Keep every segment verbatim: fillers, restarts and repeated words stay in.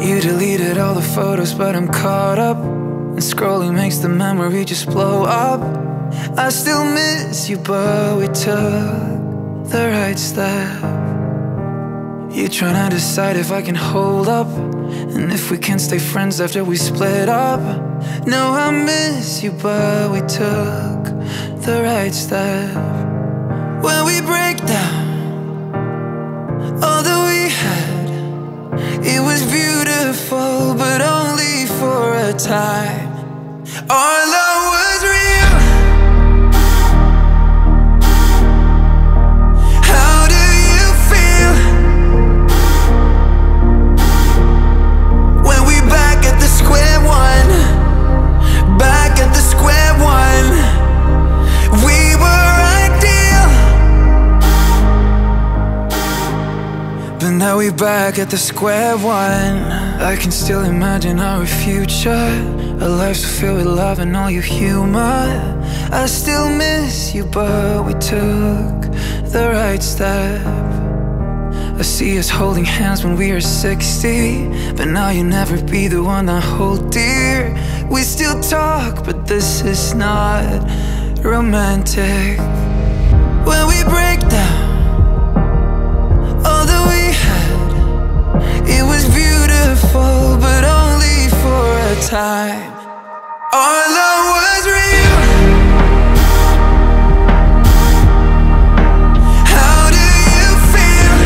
You deleted all the photos, but I'm caught up, and scrolling makes the memory just blow up. I still miss you, but we took the right step. You trying to decide if I can hold up, and if we can stay friends after we split up. No, I miss you, but we took the right step. When we break down all that we had, it was beautiful, but only for a time. Our love was real. How do you feel when we back at the square one? Back at the square one. We were ideal, but now we back at the square one. I can still imagine our future, a life so filled with love and all your humor. I still miss you, but we took the right step. I see us holding hands when we are sixty, but now you'll never be the one I hold dear. We still talk, but this is not romantic. When we break down all that we had, it was beautiful, but only for a time. Our love was real. How do you feel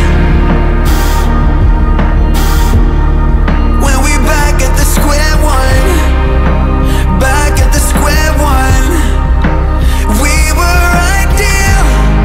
when we back at the square one? Back at the square one. We were ideal.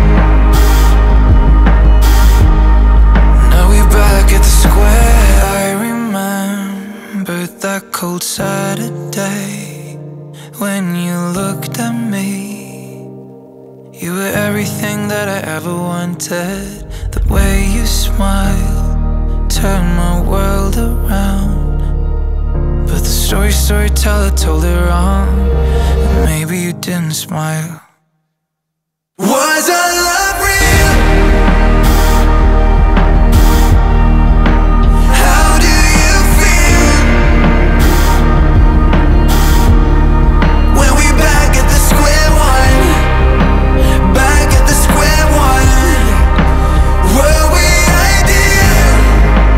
Now we back at the square. I remember that cold Saturday when you looked at me. You were everything that I ever wanted. The way you smiled turned my world around. But the story storyteller told it wrong. Maybe you didn't smile. Was our love real? How do you feel when we back at the square one? Back at the square one. Were we ideal?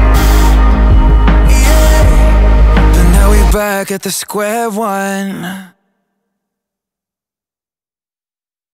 Yeah. But now we back at the square one.